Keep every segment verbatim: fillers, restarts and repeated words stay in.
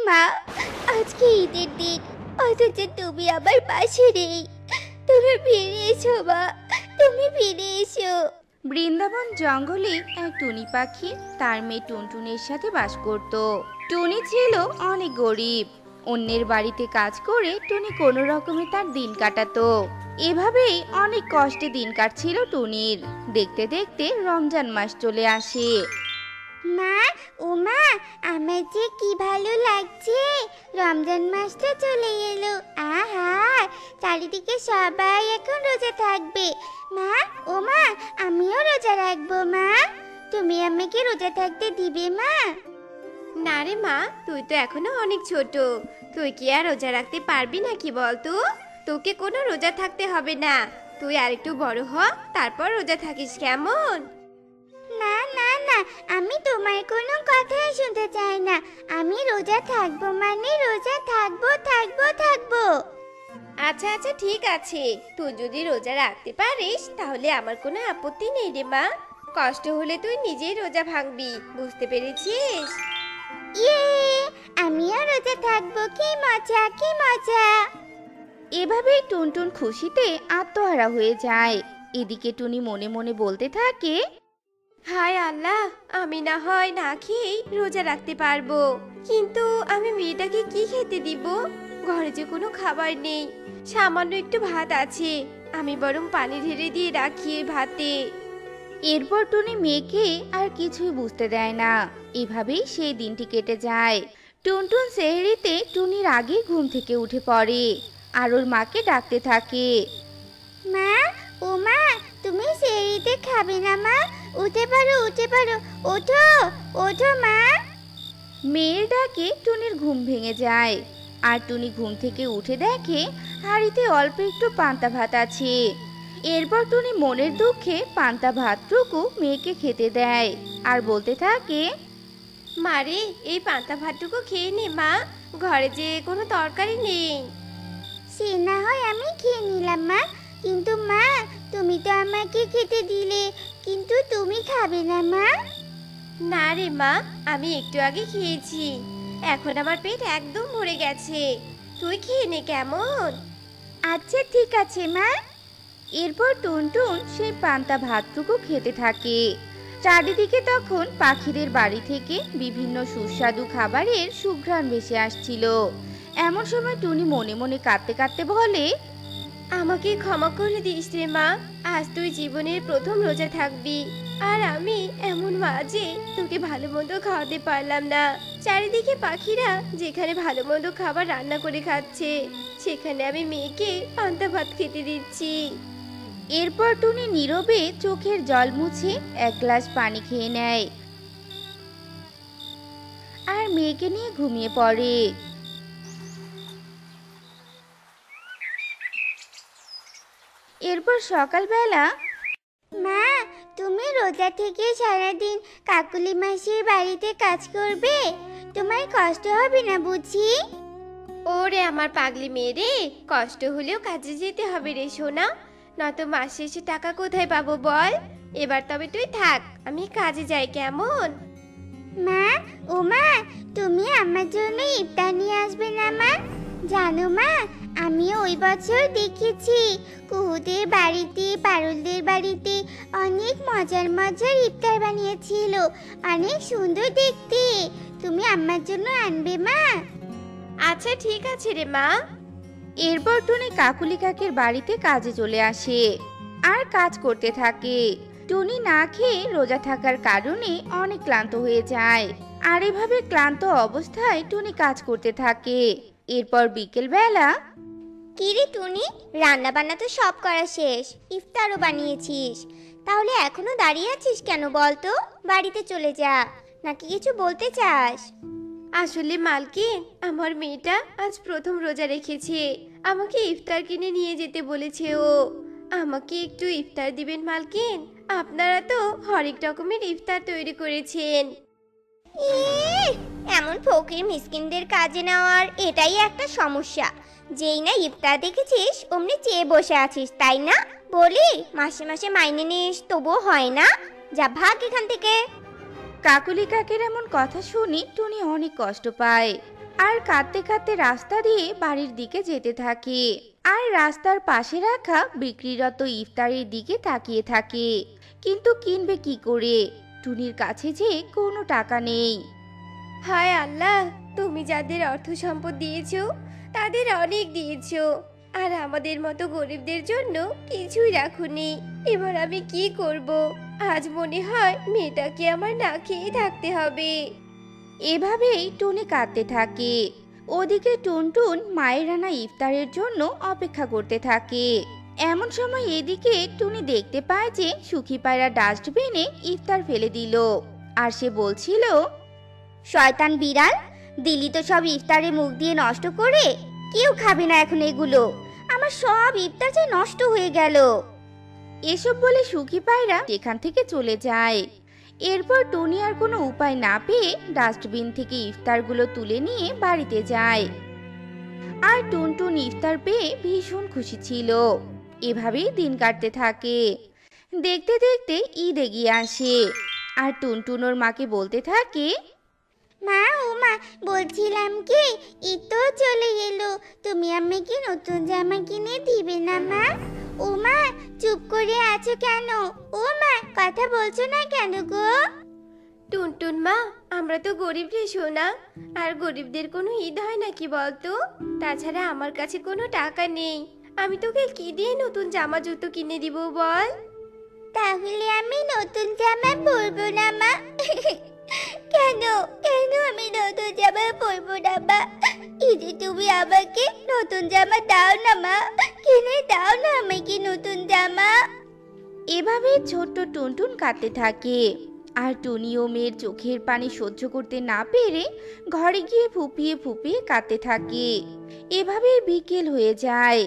মা, আজকে ঈদের দিন, অথচ তুমি আমার পাশে নেই। তুমি ফিরে এসো মা, তুমি ফিরে এসো। বৃন্দাবন জঙ্গলে এক টুনি পাখি তার মেয়ে টুনটুনের সাথে বাস করত। টুনি ছিল অনেক গরিব। অন্যের বাড়িতে কাজ করে টুনি কোনো রকমে তার দিন কাটাতো। এভাবেই অনেক কষ্টে দিন কাটছিল টুনির। দেখতে দেখতে রমজান মাস চলে আসে। মা, ও মা, আমার যে কি ভালো লাগছে, রমজান মাসটা চলে এলো। আহা, চারিদিকে সবাই এখন রোজা থাকবে। মা, ও মা, আমিও রোজা রাখবো। মা, তুমি আমাকে রোজা থাকতে দিবে মা? না রে মা, তুই তো এখনো অনেক ছোট, তুই কি আর রোজা রাখতে পারবি নাকি বলতো? তোকে কোনো রোজা থাকতে হবে না, তুই আরেকটু বড় হ, তারপর রোজা থাকিস, কেমন? না না না, আমি তোমার কোনো কথাই শুনতে চাই না। আমি রোজা থাকবো মানে রোজা থাকবো থাকবো থাকবো। আচ্ছা আচ্ছা ঠিক আছে, তুই যদি রোজা রাখতে পারিস তাহলে আমার কোনো আপত্তি নেই রে মা। কষ্ট হলে তুই নিজেই রোজা ভাঙবি, বুঝতে পেরেছিস? ইয়ে, আমিও রোজা থাকবো, কি মজা কি মজা। এভাবেই টুনটুন খুশিতে আত্মহারা হয়ে যায়। এদিকে টুনি মনে মনে বলতে থাকে, হায় আল্লাহ, আমি না হয় না খেয়েই রোজা রাখতে পারবো, কিন্তু আমি মেয়েটাকে কি খেতে দিব? ঘরে যে কোনো খাবার নেই, সামান্য একটু ভাত আছে, আমি বরং পানি ঢেলে দিয়ে রাখি ভাতে। এরপর টুনি মেয়েকে আর কিছুই বুঝতে দেয় না। এভাবেই সেই দিনটি কেটে যায়। টুনটুন সেহরিতে টুনির আগে ঘুম থেকে উঠে পড়ে আর ওর মাকে ডাকতে থাকে, মা, ও মা, তুমি সেরিতে খাবে না মা? উঠে পারো উঠে পারো, ওঠো ওঠো মা। মেয়ের ডাকে টুনির ঘুম ভেঙে যায় আর টুনি ঘুম থেকে উঠে দেখে হাঁড়িতে অল্প একটু পান্তা ভাত আছে। এরপর টুনি মনের দুঃখে পান্তা ভাতটুকু মেয়েকে খেতে দেয় আর বলতে থাকে, মারে, এই পান্তা ভাতটুকু খেয়ে নে মা, ঘরে যে কোনো তরকারি নেই। সে না হয় আমি খেয়ে নিলাম মা, কিন্তু মা, তুমি তো আমাকে খেতে দিলে, কিন্তু তুমি খাবে না মা? না রে মা, আমি একটু আগে খেয়েছি, এখন আমার পেট একদম ভরে গেছে, তুই খেয়ে নে কেমন? আচ্ছা ঠিক আছে মা। এরপর টুনটুন সেই পান্তা ভাতটুকু খেতে থাকে। চারিদিকে তখন পাখিদের বাড়ি থেকে বিভিন্ন সুস্বাদু খাবারের সুঘ্রাণ ভেসে আসছিল। এমন সময় টুনি মনে মনে কাঁদতে কাঁদতে বলে, আমাকে ক্ষমা করে দিস রে মা, আজ তুই জীবনের প্রথম রোজা থাকবি, আর আমি এমন মা যে তোকে ভালো মন্দ খাওয়াতে পারলাম না। চারিদিকে পাখিরা যেখানে ভালো মন্দ খাবার রান্না করে খাচ্ছে, সেখানে আমি মেয়েকে পান্তা ভাত খেতে দিচ্ছি। এরপর টুনি নীরবে চোখের জল মুছে এক গ্লাস পানি খেয়ে নেয় আর মেয়েকে নিয়ে ঘুমিয়ে পড়ে। এরপর সকালবেলা, মা, তুমি রোজা থেকে সারাদিন কাকুলি মাসির বাড়িতে কাজ করবে, তোমার কষ্ট হবে না বুঝি? ওরে আমার পাগলি মেয়ে রে, কষ্ট হলেও কাজে যেতে হবে রে সোনা, নয়তো মাস শেষে টাকা কোথায় পাবো বল? এবার তবে তুই থাক, আমি কাজে যাই, কেমন? মা, ও মা, তুমি আমার জন্য ইফতার নিয়ে আসবে না মা? জানো মা, আমি ওই বছর দেখেছি কুহুদের বাড়িতে, পারুলদের বাড়িতে অনেক মজার মজার ইফতার বানিয়েছিল, অনেক সুন্দর দেখতে। তুমি আমার জন্য আনবে মা? আচ্ছা ঠিক আছে রে মা। এরপর টুনি কাকুলি কাকের বাড়িতে কাজে চলে আসে আর কাজ করতে থাকে। টুনি না খেয়ে রোজা থাকার কারণে অনেক ক্লান্ত হয়ে যায় আর এভাবে ক্লান্ত অবস্থায় টুনি কাজ করতে থাকে। এরপর বিকেল বেলা, কিরে টুনি, রান্না বান্না তো সব করা শেষ, ইফতারও বানিয়েছিস, তাহলে এখনো দাঁড়িয়ে আছিস কেন বলতো? বাড়িতে চলে যা, নাকি কিছু বলতে চাস? আসলে মালকিন, আমার মেয়েটা আজ প্রথম রোজা রেখেছে, আমাকে ইফতার কিনে নিয়ে যেতে বলেছে ও। আমাকে একটু ইফতার দিবেন মালকিন? আপনারা তো হরেক রকমের ইফতার তৈরি করেছেন। ইহ, এমন ফকির মিসকিনদের কাজে নেওয়ার এটাই একটা সমস্যা। যেই না ইফতার দেখেছিস অমনি চেয়ে বসে আছিস, তাই না? বলি, মাসে মাসে মাইনে নিস, তবুও হয় না? যা ভাগ এখান থেকে। কাকুলি কাকের এমন কথা শুনি টুনি অনেক কষ্ট পায়। আর কাঁদতে কাঁদতে রাস্তা দিয়ে বাড়ির দিকে যেতে থাকে আর রাস্তার পাশে রাখা বিক্রিরত ইফতারের দিকে তাকিয়ে থাকে, কিন্তু কিনবে কি করে? টুনির কাছে যে কোনো টাকা নেই। হায় আল্লাহ, তুমি যাদের অর্থ সম্পদ দিয়েছো তাদের অনেক দিয়েছো, আর আমাদের মতো গরিবদের জন্য কিছুই রাখুনি। এবার আমি কি করব? আজ মনে হয় মেয়েটাকে আমার না খেয়ে থাকতে হবে। এভাবেই টুনি কাঁদতে থাকে। ওদিকে টুনটুন মায়ের রান্না ইফতারের জন্য অপেক্ষা করতে থাকে। এমন সময় এদিকে টুনি দেখতে পায় যে সুখী পায়রা ডাস্টবিনে ইফতার ফেলে দিল, আর সে বলছিল, শয়তান বিড়াল, দিলি তো সব ইফতারে মুখ দিয়ে নষ্ট করে। কেউ খাবে না এখন এগুলো, আমার সব ইফতার যে নষ্ট হয়ে গেল। এসব বলে সুখী পায়রা সেখান থেকে চলে যায়। এরপর টুনি আর কোনো উপায় না পেয়ে ডাস্টবিন থেকে ইফতারগুলো তুলে নিয়ে বাড়িতে যায়। আর টুনটুন ইফতার পেয়ে ভীষণ খুশি ছিল। এভাবেই দিন কাটতে থাকে। দেখতে দেখতে ঈদ এগিয়ে আসে, আর টুনটুন ওর মাকে বলতে থাকে, মা ও মা, বলছিলাম কি, ঈদ তো চলে এলো, তুমি আমাকে নতুন জামা কিনে দিবে না মা? ও মা, চুপ করে আছো কেন? ও মা, কথা বলছো না কেন গো? টুনটুন মা, আমরা তো গরিব রে সোনা, আর গরিবদের কোনো ঈদ হয় নাকি বলতো? তাছাড়া আমার কাছে কোনো টাকা নেই, আমি তোকে কি দিয়ে নতুন জামা জুতো কিনে দিব বল? তাহলে আমি নতুন জামা পরবো না মা। কেন কেন আমি নতুন জামা পরবো না মা? ঈদে তুমি আমাকে নতুন জামা দাও না মা, কিনে দাও না আমাকে নতুন জামা। এভাবে ছোট্ট টুনটুন কাঁদতে থাকে। আর টুনি ও মেয়ের চোখের পানি সহ্য করতে না পেরে ঘরে গিয়ে ফুপিয়ে ফুপিয়ে কাঁদতে থাকে। এভাবে বিকেল হয়ে যায়।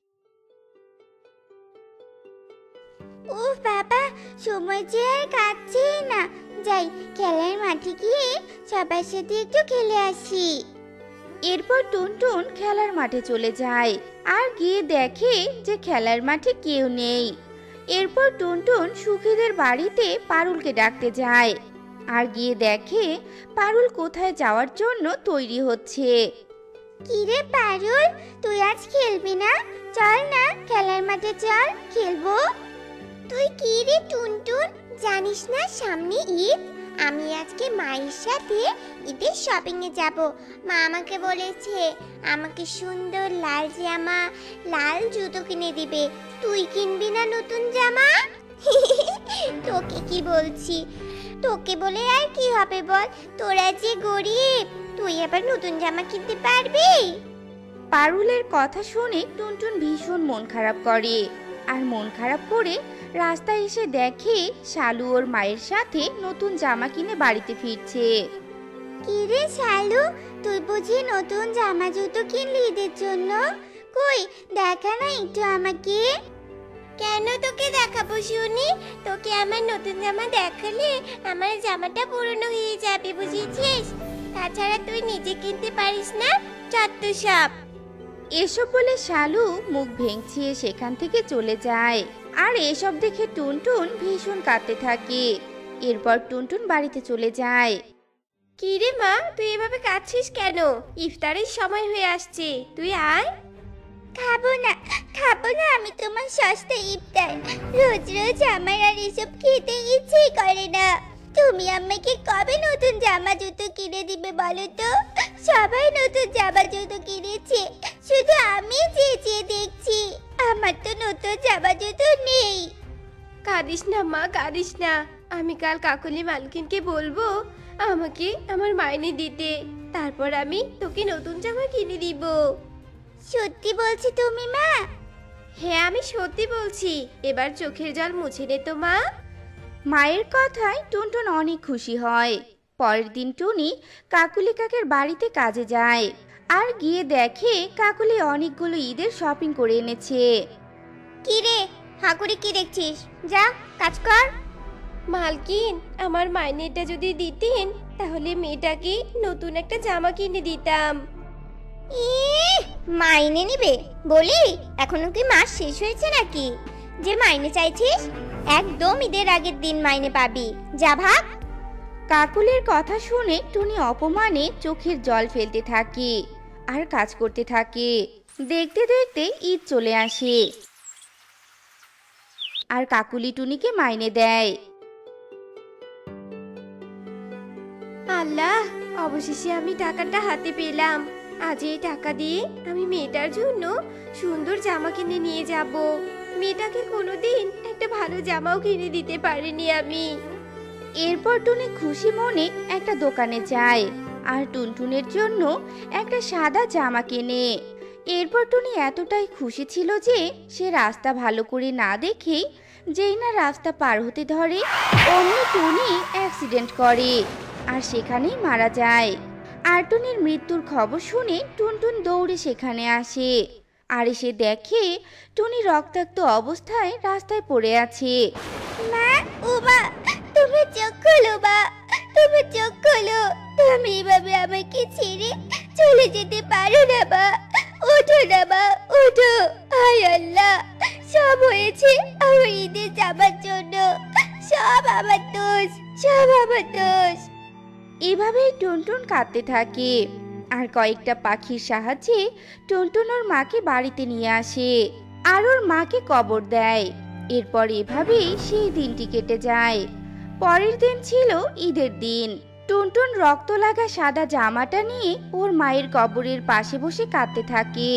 ও বাবা, সময় যে আর কাটছে না, যাই খেলার মাঠে গিয়ে সবার সাথে একটু খেলে আসি। এরপর টুনটুন খেলার মাঠে চলে যায়, আর গিয়ে দেখে যে খেলার মাঠে কেউ নেই। এরপর টুনটুন সুখীদের বাড়িতে পারুলকে ডাকতে যায়, আর গিয়ে দেখে পারুল কোথায় যাওয়ার জন্য তৈরি হচ্ছে। কিরে পারুল, তুই আজ খেলবি না? চল না খেলার মাঠে চল, খেলবো। তুই কি রে টুনটুন, জানিস না সামনে ঈদ? আমি আজকে মায়ের সাথে ঈদের শপিং এ যাব। মা আমাকে বলেছে আমাকে সুন্দর লাল জামা, লাল জুতো কিনে দিবে। তুই কিনবি না নতুন জামা? তোকে কি বলছি, তোকে বলে আর কি হবে বল, তোরা যে গরিব, তুই আবার নতুন জামা কিনতে পারবি? পারুলের কথা শুনে টুনটুন ভীষণ মন খারাপ করে, আর মন খারাপ করে রাস্তায় এসে দেখে শালু ওর মায়ের সাথে নতুন জামা কিনে বাড়িতে ফিরছে। কি রে শালু, তুই বুঝি নতুন জামা জুতো কিনলি ঈদের জন্য? কই দেখা না একটু আমাকে। কেন তোকে দেখাবো শুনি? তোকে আমার নতুন জামা দেখালে আমার জামাটা পুরনো হয়ে যাবে, বুঝেছিস? তাছাড়া তুই নিজে কিনতে পারিস না, চত্ব সাপ। এসব বলে শালু মুখ ভেঙচিয়ে সেখান থেকে চলে যায়। আর এসব দেখে টুনটুন ভীষণ কাঁদতে থাকে। এরপর টুনটুন বাড়িতে চলে যায়। কি রে মা, তুই এভাবে কাঁদছিস কেন? ইফতারের সময় হয়ে আসছে, তুই আয়। খাবো না, খাবো না আমি তোমার সস্তা ইফতার। রোজ রোজ আমার আর এসব খেতে ইচ্ছেই করে না। তুমি আমাকে কবে নতুন জামা জুতো কিনে দিবে বলো তো? সবাই নতুন জামা জুতো কিনেছে, শুধু আমি চেয়ে চেয়ে দেখছি, আমার তো নতুন জামা জুতো নেই। কাঁদিস না মা, কাঁদিস না। আমি কাল কাকলি মালকিনকে বলবো আমাকে আমার মাইনে দিতে, তারপর আমি তোকে নতুন জামা কিনে দিব। সত্যি বলছি তুমি মা? হ্যাঁ, আমি সত্যি বলছি। এবার চোখের জল মুছে নে তো মা। মায়ের কথায় টুনটুন অনেক খুশি হয়। পরের দিন টুনি কাকুলি কাকের বাড়িতে কাজে যায়, আর গিয়ে দেখে কাকুলি অনেকগুলো ঈদের শপিং করে এনেছে। কি রে হাকুড়ি, কি দেখছিস? যা কাজ কর। মালকিন, আমার মাইনেটা যদি দিতেন তাহলে মেয়েটাকে নতুন একটা জামা কিনে দিতাম। ইহ, মাইনে নিবে বলি? এখনো কি মাস শেষ হয়েছে নাকি যে মাইনে চাইছিস? একদম ঈদের আগের দিন মাইনে পাবি, যা ভাগ। কাকুলির কথা শুনে টুনি অপমানে চোখের জল ফেলতে থাকে আর কাজ করতে থাকে। দেখতে দেখতে ঈদ চলে আসে আর কাকুলি টুনিকে মাইনে দেয়। আল্লাহ, অবশেষে আমি টাকাটা হাতে পেলাম। আজ এই টাকা দিয়ে আমি মেয়েটার জন্য সুন্দর জামা কিনে নিয়ে যাব। মেয়েটাকে কোনোদিন একটা ভালো জামাও কিনে দিতে পারিনি আমি। এরপর টুনি খুশি মনে একটা দোকানে যায় আর টুনটুনের জন্য একটা সাদা জামা কেনে। এরপর টুনি এতটাই খুশি ছিল যে সে রাস্তা ভালো করে না দেখে যেই না রাস্তা পার হতে ধরে অমনি টুনি অ্যাক্সিডেন্ট করে আর সেখানেই মারা যায়। আর টুনির মৃত্যুর খবর শুনে টুনটুন দৌড়ে সেখানে আসে আর এসে দেখে টুনি রক্তাক্ত অবস্থায় রাস্তায় পড়ে আছে। মা, ও মা, তুমি চোখ খোলো মা, তুমি চোখ খোলো। তুমি এভাবে আমাকে ছেড়ে চলে যেতে পারো না মা। ওঠো না মা, ওঠো। হায় আল্লাহ, সব হয়েছে আমার ঈদের জামার জন্য। সব আমার দোষ, সব আমার দোষ। এভাবেই টুনটুন কাঁদতে থাকে আর কয়েকটা পাখির সাহায্যে টুনটুন ওর মাকে বাড়িতে নিয়ে আসে আর ওর মাকে কবর দেয়। এরপর এভাবেই সেই দিনটি কেটে যায়। পরের দিন ছিল ঈদের দিন। টুনটুন রক্ত লাগা সাদা জামাটা নিয়ে ওর মায়ের কবরের পাশে বসে কাঁদতে থাকে।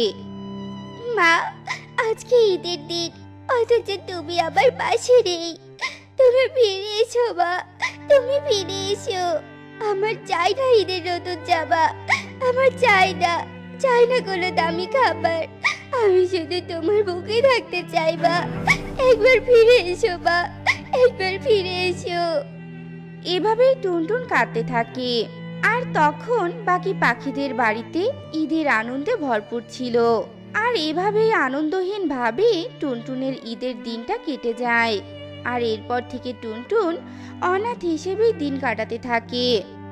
মা, আজকে ঈদের দিন, অথচ তুমি আমার পাশে নেই। তুমি ফিরে এসো মা, তুমি ফিরে এসো। আমার চাই না ঈদের নতুন জামা, আমার চাই না, চাই না কোনো দামি খাবার। আমি শুধু তোমার বুকে থাকতে চাই মা। একবার ফিরে এসো মা, একবার ফিরে এসো। এভাবেই টুনটুন কাঁদতে থাকে। আর তখন বাকি পাখিদের বাড়িতে ঈদের আনন্দে ভরপুর ছিল। আর এভাবেই আনন্দহীন ভাবে টুনটুনের ঈদের দিনটা কেটে যায়। আর এরপর থেকে টুনটুন অনাথ হিসেবেই দিন কাটাতে থাকে।